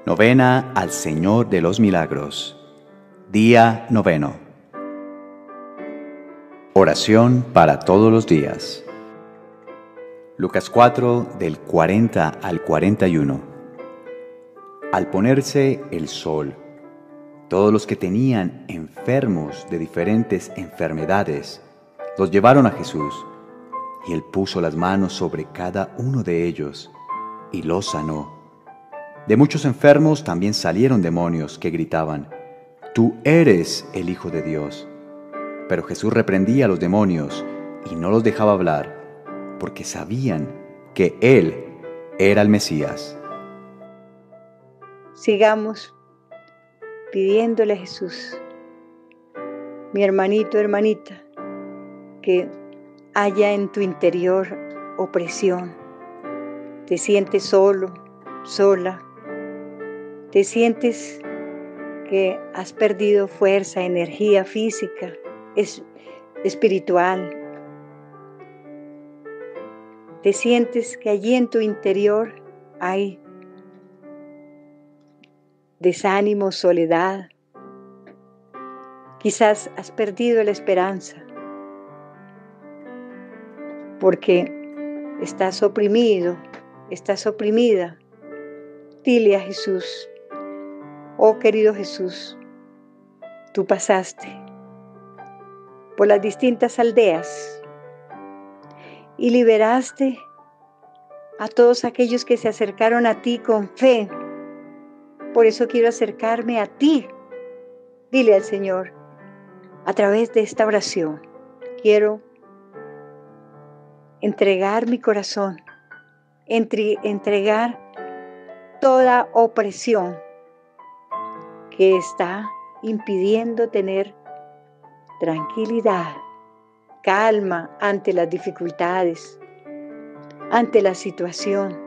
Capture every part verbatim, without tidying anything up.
Novena al Señor de los Milagros. Día noveno. Oración para todos los días. Lucas cuatro, del cuarenta al cuarenta y uno. Al ponerse el sol, todos los que tenían enfermos de diferentes enfermedades los llevaron a Jesús, y Él puso las manos sobre cada uno de ellos y los sanó. De muchos enfermos también salieron demonios que gritaban: «Tú eres el Hijo de Dios». Pero Jesús reprendía a los demonios y no los dejaba hablar, porque sabían que Él era el Mesías. Sigamos pidiéndole a Jesús, mi hermanito, hermanita, que haya en tu interior opresión. Te sientes solo, sola. Te sientes que has perdido fuerza, energía física, es, espiritual. Te sientes que allí en tu interior hay desánimo, soledad. Quizás has perdido la esperanza porque estás oprimido, estás oprimida. Dile a Jesús: oh querido Jesús, tú pasaste por las distintas aldeas y liberaste a todos aquellos que se acercaron a ti con fe. Por eso quiero acercarme a ti. Dile al Señor, a través de esta oración, quiero entregar mi corazón, entre, entregar toda opresión que está impidiendo tener tranquilidad, calma ante las dificultades, ante la situación.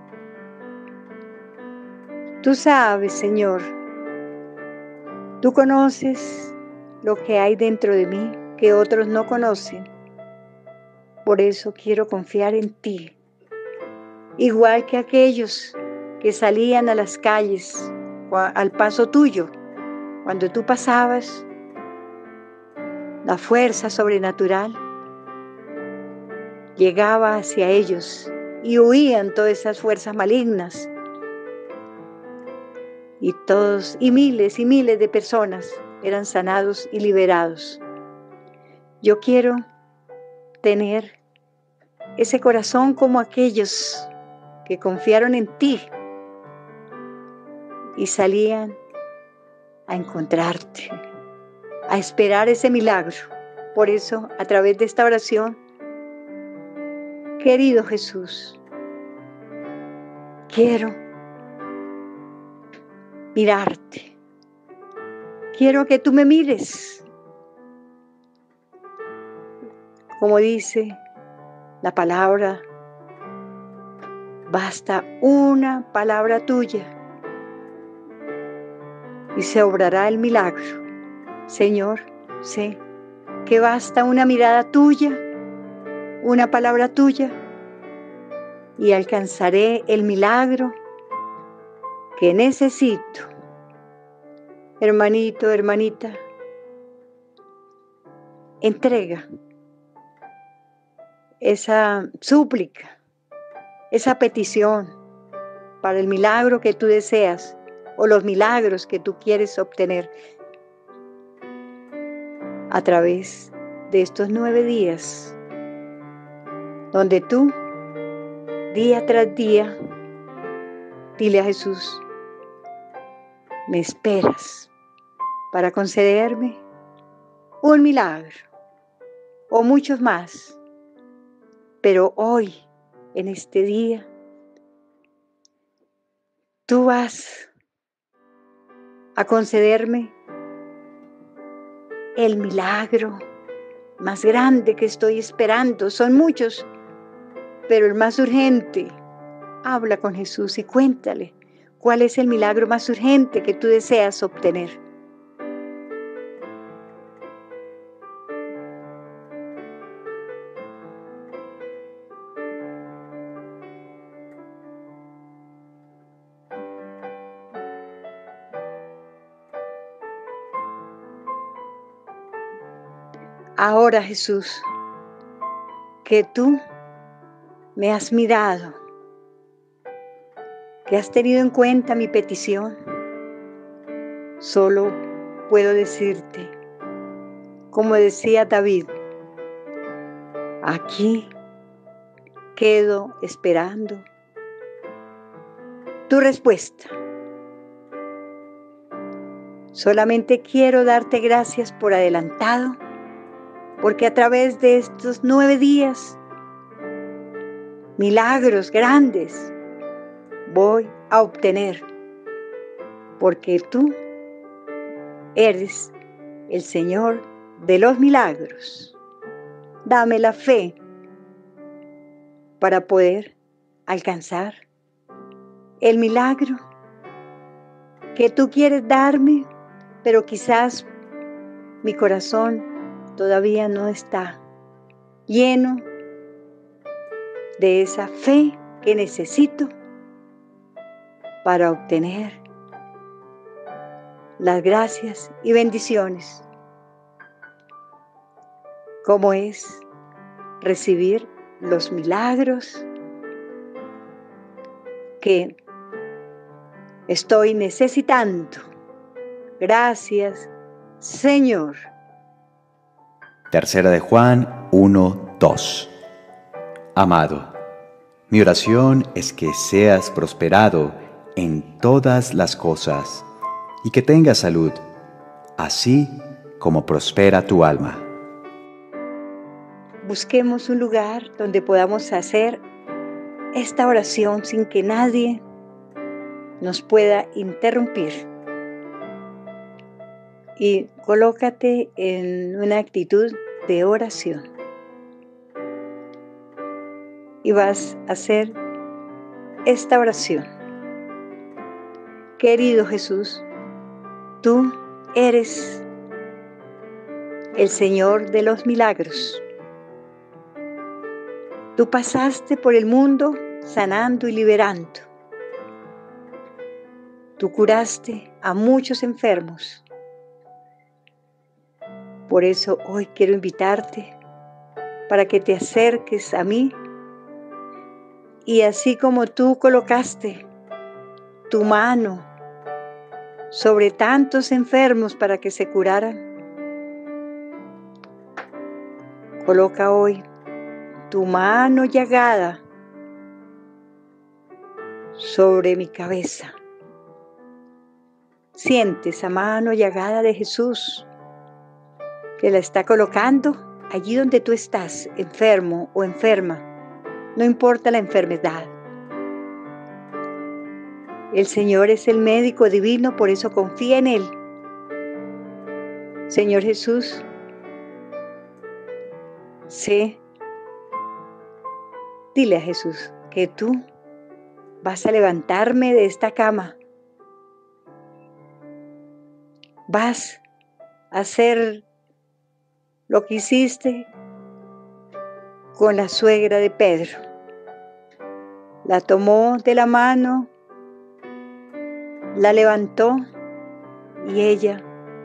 Tú sabes, Señor, tú conoces lo que hay dentro de mí que otros no conocen. Por eso quiero confiar en ti, igual que aquellos que salían a las calles al paso tuyo. Cuando tú pasabas, la fuerza sobrenatural llegaba hacia ellos y huían todas esas fuerzas malignas. Y todos, y miles y miles de personas eran sanados y liberados. Yo quiero tener ese corazón como aquellos que confiaron en ti y salían a encontrarte, a esperar ese milagro. Por eso, a través de esta oración, querido Jesús, quiero mirarte. Quiero que tú me mires. Como dice la palabra, basta una palabra tuya y se obrará el milagro. Señor, sé que basta una mirada tuya, una palabra tuya, y alcanzaré el milagro que necesito. Hermanito, hermanita, entrega esa súplica, esa petición para el milagro que tú deseas o los milagros que tú quieres obtener a través de estos nueve días, donde tú, día tras día, dile a Jesús: me esperas para concederme un milagro o muchos más, pero hoy, en este día, tú vas a concederme el milagro más grande que estoy esperando. Son muchos, pero el más urgente. Habla con Jesús y cuéntale cuál es el milagro más urgente que tú deseas obtener. Ahora, Jesús, que tú me has mirado, que has tenido en cuenta mi petición, solo puedo decirte, como decía David, aquí quedo esperando tu respuesta. Solamente quiero darte gracias por adelantado, porque a través de estos nueve días, milagros grandes voy a obtener, porque tú eres el Señor de los milagros. Dame la fe para poder alcanzar el milagro que tú quieres darme, pero quizás mi corazón todavía no está lleno de esa fe que necesito para obtener las gracias y bendiciones, como es recibir los milagros que estoy necesitando. Gracias, Señor. Tercera de Juan uno, dos. Amado, mi oración es que seas prosperado en todas las cosas y que tengas salud, así como prospera tu alma. Busquemos un lugar donde podamos hacer esta oración sin que nadie nos pueda interrumpir. Y colócate en una actitud de oración. Y vas a hacer esta oración. Querido Jesús, tú eres el Señor de los milagros. Tú pasaste por el mundo sanando y liberando. Tú curaste a muchos enfermos. Por eso hoy quiero invitarte para que te acerques a mí y así como tú colocaste tu mano sobre tantos enfermos para que se curaran, coloca hoy tu mano llagada sobre mi cabeza. Siente esa mano llagada de Jesús que la está colocando allí donde tú estás, enfermo o enferma. No importa la enfermedad. El Señor es el médico divino, por eso confía en Él. Señor Jesús, sé, dile a Jesús que tú vas a levantarme de esta cama. Vas a hacer lo que hiciste con la suegra de Pedro. La tomó de la mano, la levantó y ella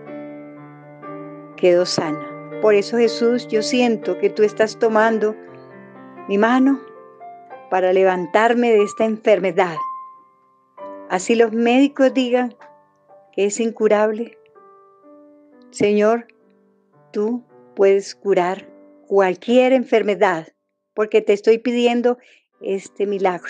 quedó sana. Por eso, Jesús, yo siento que tú estás tomando mi mano para levantarme de esta enfermedad. Así los médicos digan que es incurable. Señor, tú puedes curar cualquier enfermedad, porque te estoy pidiendo este milagro.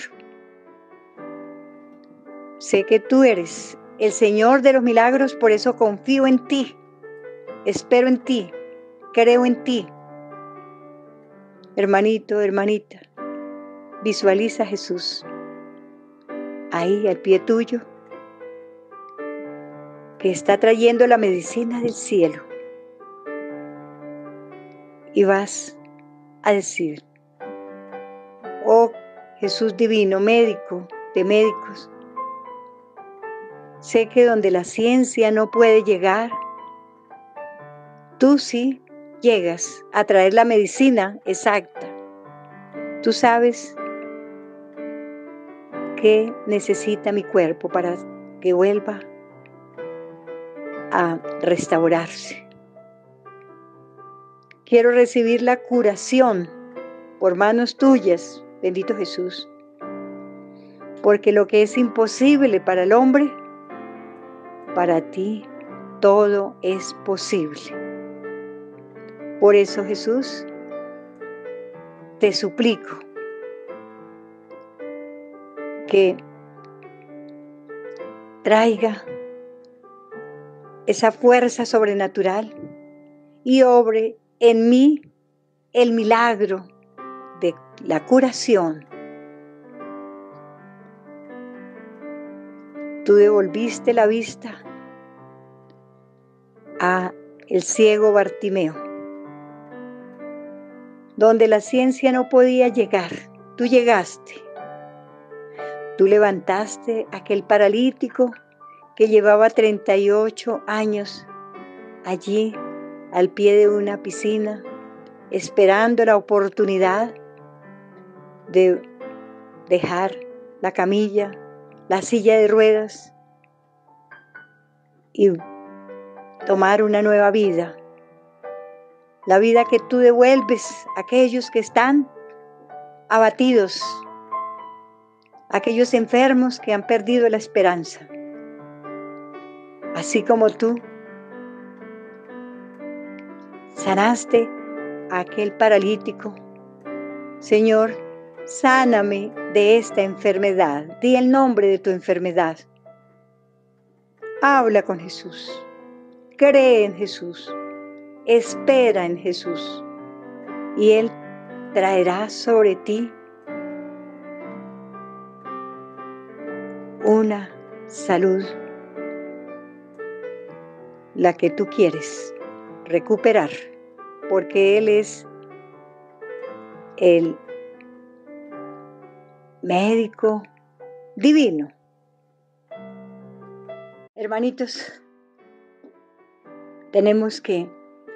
Sé que tú eres el Señor de los milagros, por eso confío en ti, espero en ti, creo en ti. Hermanito, hermanita, visualiza a Jesús ahí al pie tuyo, que está trayendo la medicina del cielo. Y vas a decir: oh Jesús divino, médico de médicos, sé que donde la ciencia no puede llegar, tú sí llegas a traer la medicina exacta. Tú sabes qué necesita mi cuerpo para que vuelva a restaurarse. Quiero recibir la curación por manos tuyas, bendito Jesús. Porque lo que es imposible para el hombre, para ti todo es posible. Por eso, Jesús, te suplico que traiga esa fuerza sobrenatural y obre en mí el milagro de la curación. Tú devolviste la vista a el ciego Bartimeo, donde la ciencia no podía llegar. Tú llegaste. Tú levantaste a aquel paralítico que llevaba treinta y ocho años allí al pie de una piscina, esperando la oportunidad de dejar la camilla, la silla de ruedas y tomar una nueva vida. La vida que tú devuelves a aquellos que están abatidos, aquellos enfermos que han perdido la esperanza. Así como tú sanaste a aquel paralítico, Señor, sáname de esta enfermedad. Di el nombre de tu enfermedad. Habla con Jesús. Cree en Jesús. Espera en Jesús. Y Él traerá sobre ti una salud, la que tú quieres recuperar, porque Él es el médico divino. Hermanitos, tenemos que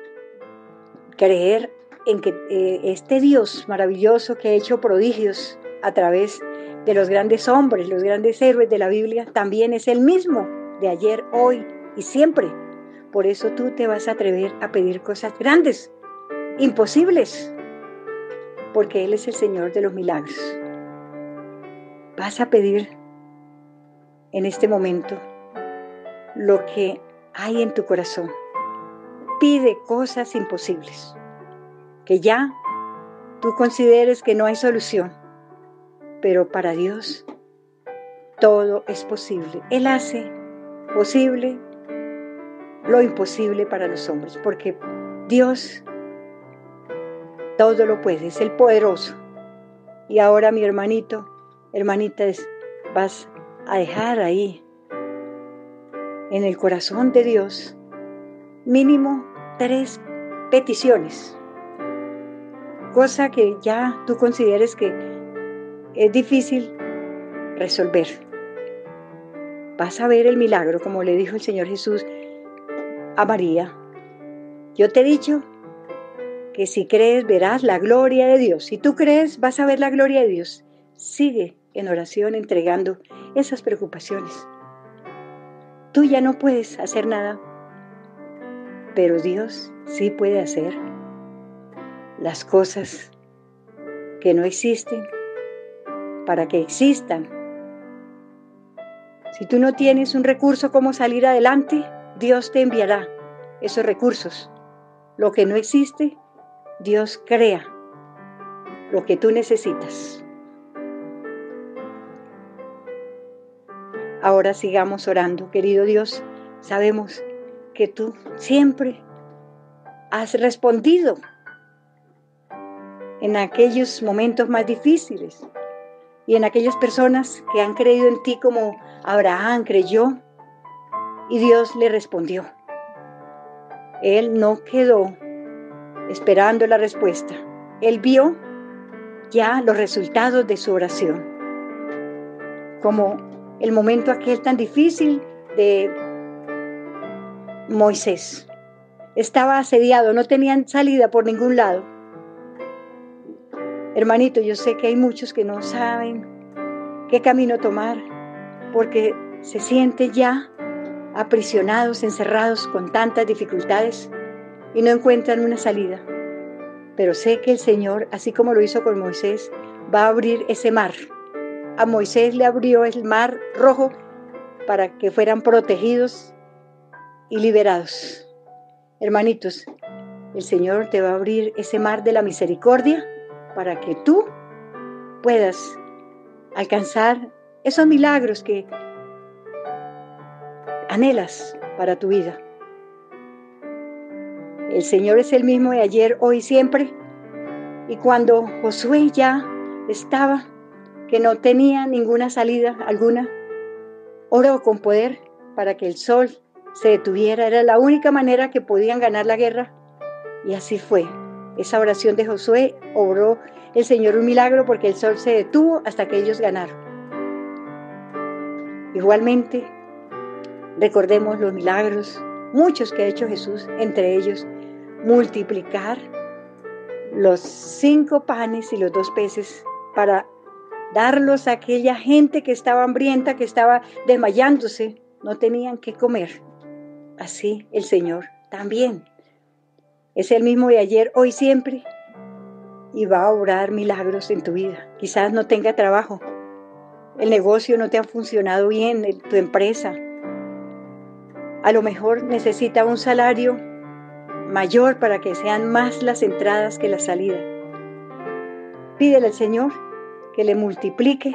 creer en que eh, este Dios maravilloso que ha hecho prodigios a través de los grandes hombres, los grandes héroes de la Biblia, también es el mismo de ayer, hoy y siempre. Por eso tú te vas a atrever a pedir cosas grandes, imposibles, porque Él es el Señor de los milagros. Vas a pedir en este momento lo que hay en tu corazón. Pide cosas imposibles, que ya tú consideres que no hay solución, pero para Dios todo es posible. Él hace posible lo imposible para los hombres, porque Dios todo lo puede, es el poderoso. Y ahora, mi hermanito, hermanita, vas a dejar ahí en el corazón de Dios mínimo tres peticiones, cosa que ya tú consideres que es difícil resolver. Vas a ver el milagro, como le dijo el Señor Jesús a María. Yo te he dicho que si crees verás la gloria de Dios. Si tú crees, vas a ver la gloria de Dios. Sigue en oración entregando esas preocupaciones. Tú ya no puedes hacer nada, pero Dios sí puede hacer las cosas que no existen para que existan. Si tú no tienes un recurso como salir adelante, Dios te enviará esos recursos. Lo que no existe, Dios crea lo que tú necesitas. Ahora sigamos orando, querido Dios. Sabemos que tú siempre has respondido en aquellos momentos más difíciles y en aquellas personas que han creído en ti, como Abraham creyó y Dios le respondió. Él no quedó esperando la respuesta. Él vio ya los resultados de su oración, como el momento aquel tan difícil de Moisés. Estaba asediado, no tenían salida por ningún lado. Hermanito, yo sé que hay muchos que no saben qué camino tomar, porque se sienten ya aprisionados, encerrados con tantas dificultades y no encuentran una salida. pero sé que el Señor, así como lo hizo con Moisés, va a abrir ese mar. A Moisés le abrió el mar rojo para que fueran protegidos y liberados. Hermanitos, el Señor te va a abrir ese mar de la misericordia para que tú puedas alcanzar esos milagros que anhelas para tu vida. El Señor es el mismo de ayer, hoy y siempre. Y cuando Josué ya estaba, que no tenía ninguna salida alguna, oró con poder para que el sol se detuviera. Era la única manera que podían ganar la guerra. Y así fue. Esa oración de Josué obró el Señor un milagro porque el sol se detuvo hasta que ellos ganaron. Igualmente, recordemos los milagros, muchos que ha hecho Jesús, entre ellos multiplicar los cinco panes y los dos peces para darlos a aquella gente que estaba hambrienta, que estaba desmayándose, no tenían qué comer. Así el Señor también es el mismo de ayer, hoy, siempre, y va a obrar milagros en tu vida. Quizás no tenga trabajo, el negocio no te ha funcionado bien, tu empresa. A lo mejor necesita un salario mayor para que sean más las entradas que las salidas. Pídele al Señor que le multiplique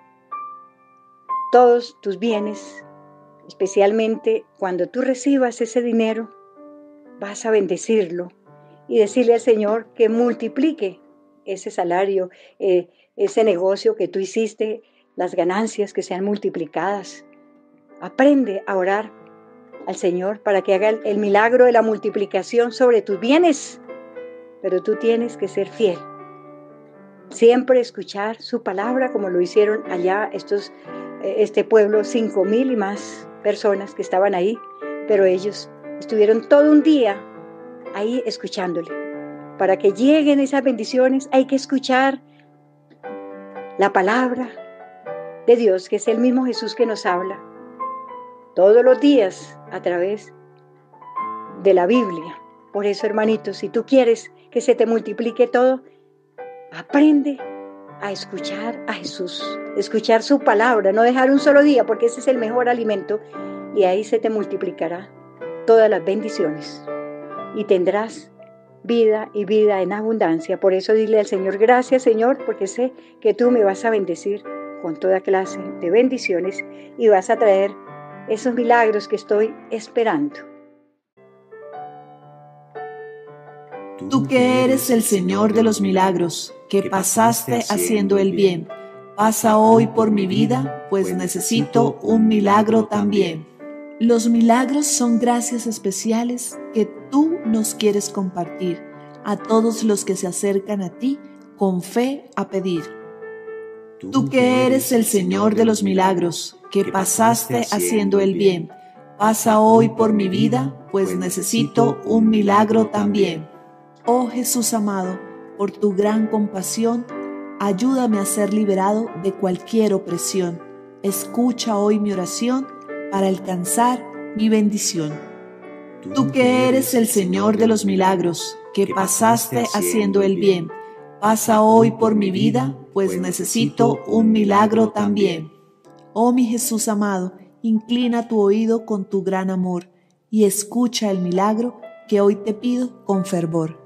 todos tus bienes, especialmente cuando tú recibas ese dinero, vas a bendecirlo y decirle al Señor que multiplique ese salario, eh, ese negocio que tú hiciste, las ganancias que sean multiplicadas. Aprende a orar al Señor para que haga el, el milagro de la multiplicación sobre tus bienes, pero tú tienes que ser fiel. Siempre escuchar su palabra como lo hicieron allá estos, este pueblo, cinco mil y más personas que estaban ahí, pero ellos estuvieron todo un día ahí escuchándole. Para que lleguen esas bendiciones hay que escuchar la palabra de Dios, que es el mismo Jesús que nos habla todos los días a través de la Biblia. Por eso, hermanitos, si tú quieres que se te multiplique todo, aprende a escuchar a Jesús, escuchar su palabra, no dejar un solo día, porque ese es el mejor alimento, y ahí se te multiplicará todas las bendiciones y tendrás vida y vida en abundancia. Por eso dile al Señor: gracias, Señor, porque sé que tú me vas a bendecir con toda clase de bendiciones y vas a traer esos milagros que estoy esperando. Tú que eres el Señor de los milagros, que pasaste haciendo el bien, pasa hoy por mi vida, pues necesito un milagro también. Los milagros son gracias especiales que tú nos quieres compartir a todos los que se acercan a ti con fe a pedir. Tú que eres el Señor de los milagros, que pasaste haciendo el bien, pasa hoy por mi vida, pues necesito un milagro también. Oh Jesús amado, por tu gran compasión, ayúdame a ser liberado de cualquier opresión. Escucha hoy mi oración para alcanzar mi bendición. Tú que eres el Señor de los milagros, que pasaste haciendo el bien, pasa hoy por mi vida, pues necesito un milagro también. Oh mi Jesús amado, inclina tu oído con tu gran amor y escucha el milagro que hoy te pido con fervor.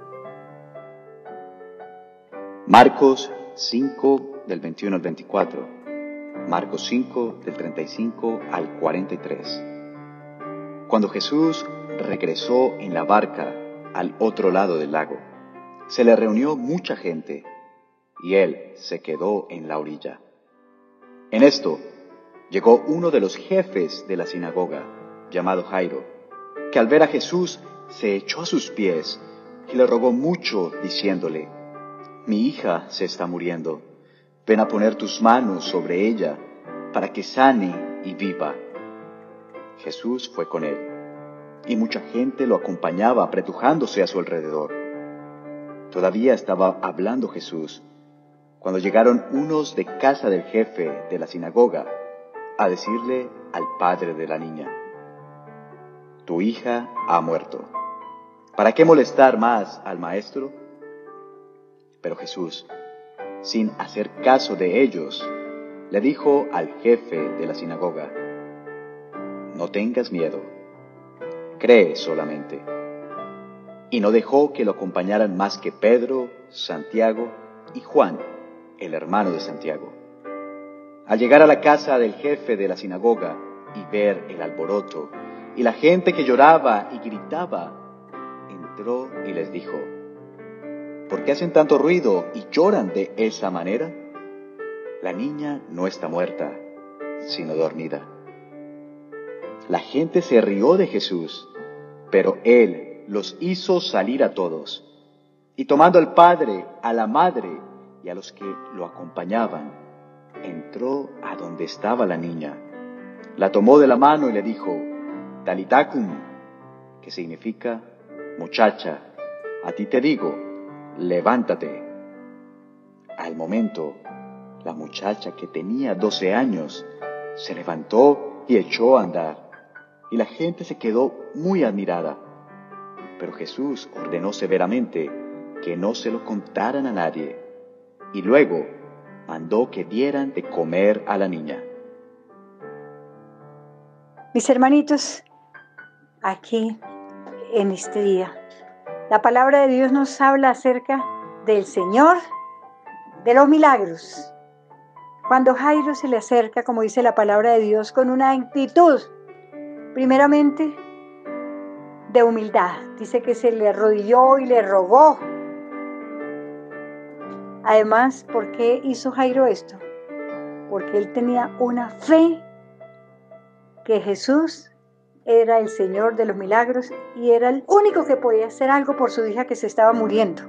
Marcos cinco, del veintiuno al veinticuatro. Marcos cinco, del treinta y cinco al cuarenta y tres. Cuando Jesús regresó en la barca al otro lado del lago, se le reunió mucha gente y él se quedó en la orilla. En esto llegó uno de los jefes de la sinagoga, llamado Jairo, que al ver a Jesús se echó a sus pies y le rogó mucho, diciéndole: mi hija se está muriendo, ven a poner tus manos sobre ella para que sane y viva. Jesús fue con él, y mucha gente lo acompañaba apretujándose a su alrededor. Todavía estaba hablando Jesús cuando llegaron unos de casa del jefe de la sinagoga a decirle al padre de la niña: tu hija ha muerto. ¿Para qué molestar más al maestro? Pero Jesús, sin hacer caso de ellos, le dijo al jefe de la sinagoga: no tengas miedo, cree solamente. Y no dejó que lo acompañaran más que Pedro, Santiago y Juan, el hermano de Santiago. Al llegar a la casa del jefe de la sinagoga y ver el alboroto y la gente que lloraba y gritaba, entró y les dijo: ¿por qué hacen tanto ruido y lloran de esa manera? La niña no está muerta, sino dormida. La gente se rió de Jesús, pero él los hizo salir a todos. Y tomando al padre, a la madre y a los que lo acompañaban, entró a donde estaba la niña. La tomó de la mano y le dijo: Talita cum, que significa: muchacha, a ti te digo, levántate. Al momento, la muchacha, que tenía doce años, se levantó y echó a andar, y la gente se quedó muy admirada. Pero Jesús ordenó severamente que no se lo contaran a nadie, y luego mandó que dieran de comer a la niña. Mis hermanitos, aquí en este día, la palabra de Dios nos habla acerca del Señor de los milagros. Cuando Jairo se le acerca, como dice la palabra de Dios, con una actitud, primeramente, de humildad. Dice que se le arrodilló y le rogó. Además, ¿por qué hizo Jairo esto? Porque él tenía una fe que Jesús era el Señor de los milagros y era el único que podía hacer algo por su hija que se estaba muriendo.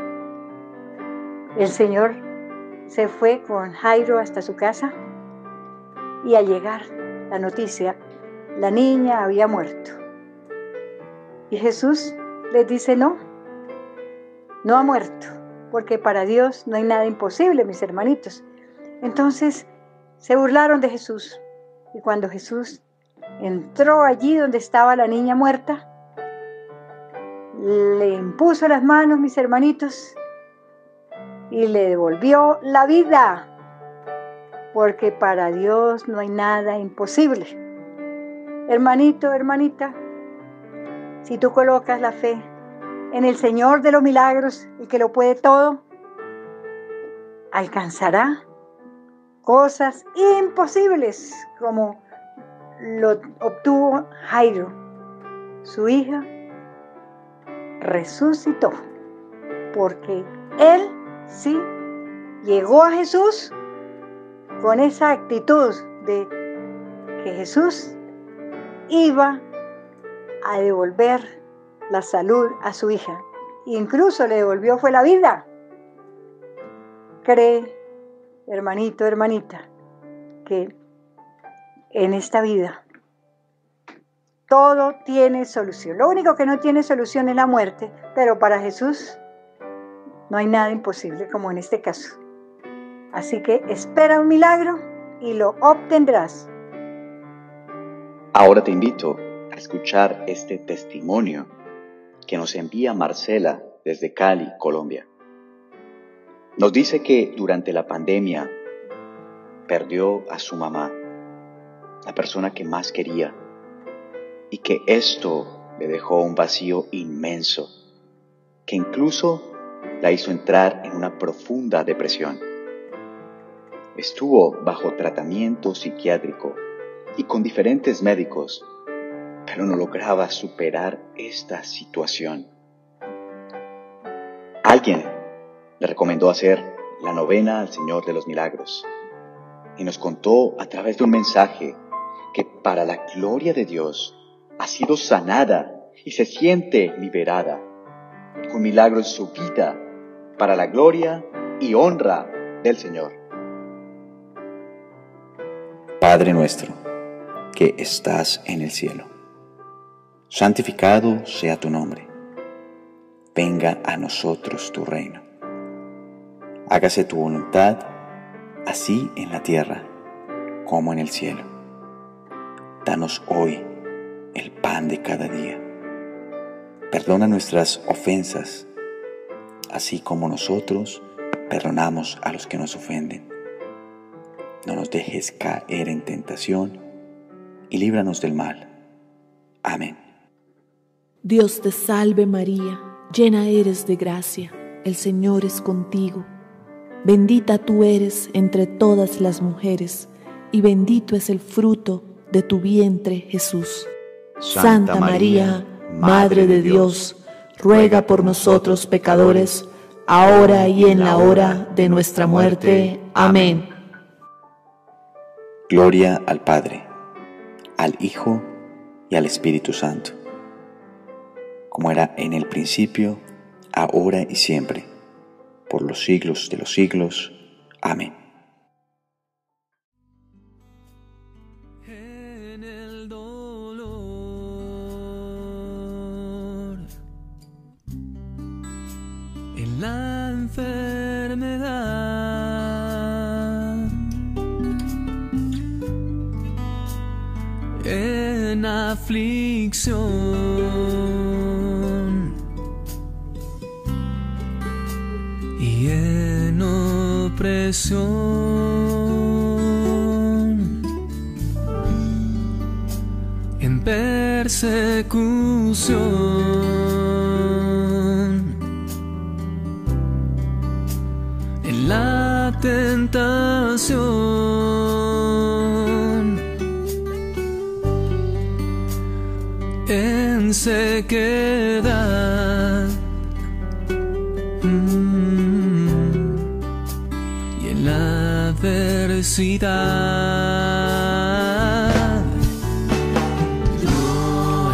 El Señor se fue con Jairo hasta su casa y al llegar la noticia, la niña había muerto. Y Jesús les dice: no, no ha muerto, porque para Dios no hay nada imposible, mis hermanitos. Entonces se burlaron de Jesús, y cuando Jesús entró allí donde estaba la niña muerta, le impuso las manos, mis hermanitos, y le devolvió la vida, porque para Dios no hay nada imposible. Hermanito, hermanita, si tú colocas la fe en el Señor de los milagros, el que lo puede todo, alcanzará cosas imposibles como lo obtuvo Jairo. Su hija resucitó porque él sí llegó a Jesús con esa actitud de que Jesús iba a devolver la salud a su hija. Incluso le devolvió fue la vida. Cree, hermanito, hermanita, que en esta vida todo tiene solución. Lo único que no tiene solución es la muerte, pero para Jesús no hay nada imposible, como en este caso. Así que espera un milagro y lo obtendrás. Ahora te invito a escuchar este testimonio que nos envía Marcela desde Cali, Colombia. Nos dice que durante la pandemia perdió a su mamá, la persona que más quería, y que esto le dejó un vacío inmenso, que incluso la hizo entrar en una profunda depresión. Estuvo bajo tratamiento psiquiátrico y con diferentes médicos, pero no lograba superar esta situación. Alguien le recomendó hacer la novena al Señor de los Milagros y nos contó a través de un mensaje que para la gloria de Dios ha sido sanada y se siente liberada, con milagros en su vida para la gloria y honra del Señor. Padre nuestro, que estás en el cielo, santificado sea tu nombre. Venga a nosotros tu reino. Hágase tu voluntad, así en la tierra como en el cielo. Danos hoy el pan de cada día. Perdona nuestras ofensas, así como nosotros perdonamos a los que nos ofenden. No nos dejes caer en tentación y líbranos del mal. Amén. Dios te salve María, llena eres de gracia, el Señor es contigo. Bendita tú eres entre todas las mujeres, y bendito es el fruto de tu vientre, Jesús. Santa María, Madre de Dios, ruega por nosotros pecadores, ahora y en la hora de nuestra muerte. Amén. Gloria al Padre, al Hijo y al Espíritu Santo, como era en el principio, ahora y siempre, por los siglos de los siglos. Amén. En el dolor, en la enfermedad, en aflicción y en opresión, en persecución, en la tentación, en sequedad, mm, y en la adversidad. Yo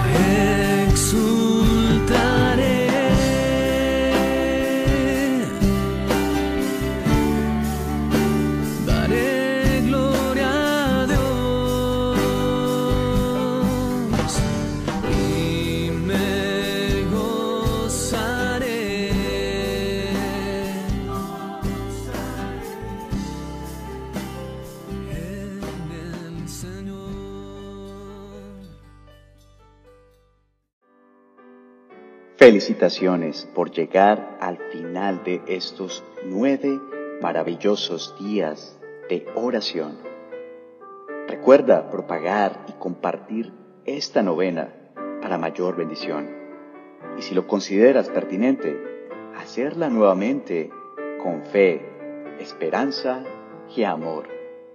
exultaré, daré gloria a Dios y me gozaré en el Señor. Felicitaciones por llegar al final de estos nueve maravillosos días de oración. Recuerda propagar y compartir esta novena para mayor bendición. Y si lo consideras pertinente, hacerla nuevamente con fe, esperanza y amor.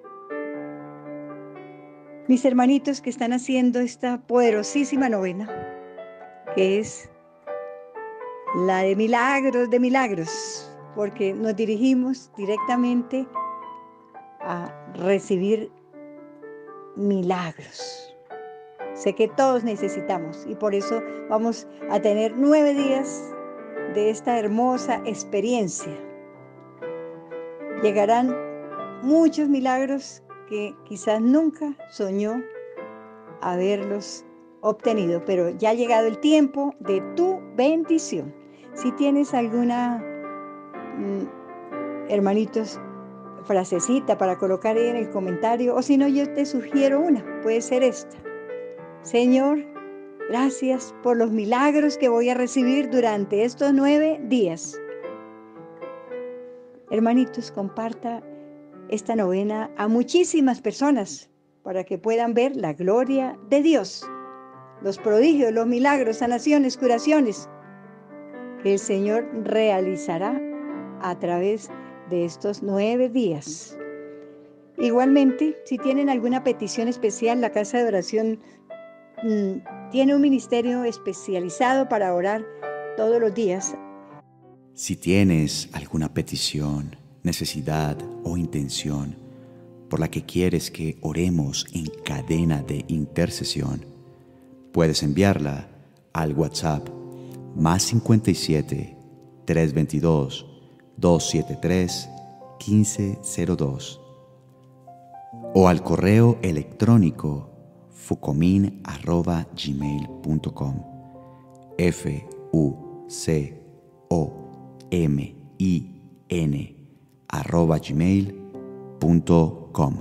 Mis hermanitos que están haciendo esta poderosísima novena, que es la de milagros de milagros, porque nos dirigimos directamente a recibir milagros. Sé que todos necesitamos y por eso vamos a tener nueve días de esta hermosa experiencia. Llegarán muchos milagros que quizás nunca soñó haberlos obtenido, pero ya ha llegado el tiempo de tu bendición. Si tienes alguna, mmm, hermanitos, frasecita para colocar ahí en el comentario, o si no, yo te sugiero una, puede ser esta. Señor, gracias por los milagros que voy a recibir durante estos nueve días. Hermanitos, comparta esta novena a muchísimas personas para que puedan ver la gloria de Dios, los prodigios, los milagros, sanaciones, curaciones que el Señor realizará a través de estos nueve días. Igualmente, si tienen alguna petición especial, la Casa de Oración mmm, tiene un ministerio especializado para orar todos los días. Si tienes alguna petición, necesidad o intención por la que quieres que oremos en cadena de intercesión, puedes enviarla al WhatsApp más cincuenta y siete, trescientos veintidós, doscientos setenta y tres, quince cero dos o al correo electrónico fucomin arroba gmail punto com f u c o m i n arroba gmail punto com.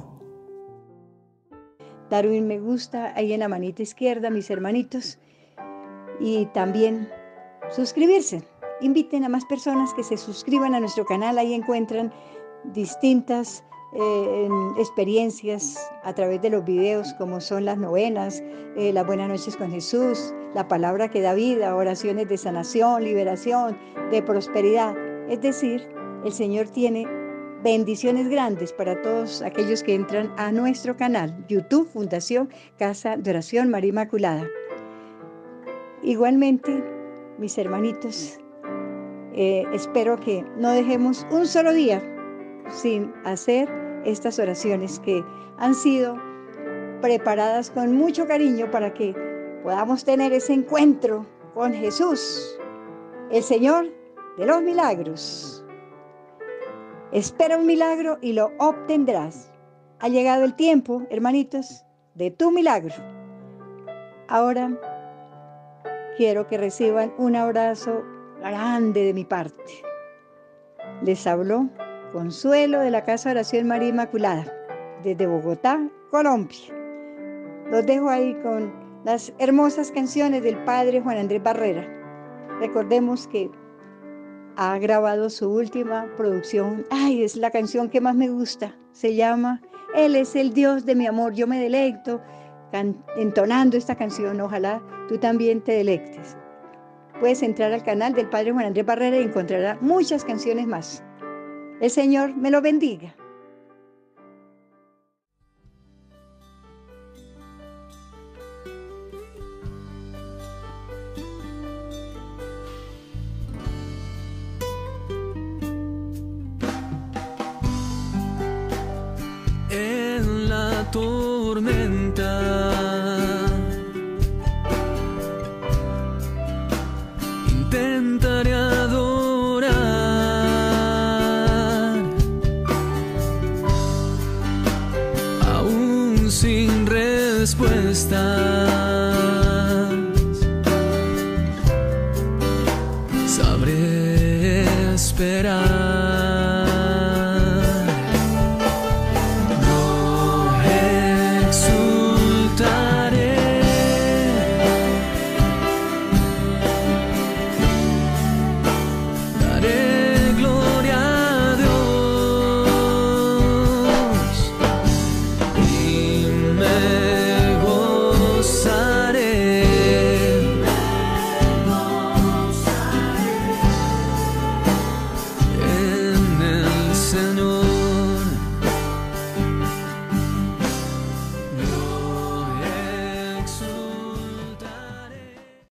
Dar un me gusta ahí en la manita izquierda, mis hermanitos, y también suscribirse inviten a más personas que se suscriban a nuestro canal. Ahí encuentran distintas eh, experiencias a través de los videos, como son las novenas, eh, las buenas noches con Jesús, la palabra que da vida, oraciones de sanación, liberación, de prosperidad. Es decir, el Señor tiene bendiciones grandes para todos aquellos que entran a nuestro canal YouTube Fundación Casa de Oración María Inmaculada. Igualmente, mis hermanitos, eh, espero que no dejemos un solo día sin hacer estas oraciones que han sido preparadas con mucho cariño para que podamos tener ese encuentro con Jesús, el Señor de los milagros. Espera un milagro y lo obtendrás. Ha llegado el tiempo, hermanitos, de tu milagro. Ahora quiero que reciban un abrazo grande de mi parte. Les habló Consuelo de la Casa de Oración María Inmaculada, desde Bogotá, Colombia. Los dejo ahí con las hermosas canciones del Padre Juan Andrés Barrera. Recordemos que ha grabado su última producción. Ay, es la canción que más me gusta. Se llama Él es el Dios de mi amor. Yo me deleito entonando esta canción. Ojalá tú también te delectes. Puedes entrar al canal del Padre Juan Andrés Barrera y encontrarás muchas canciones más. El Señor me lo bendiga. En la tormenta intentaré adorar, aún sin respuestas. Sabré esperar.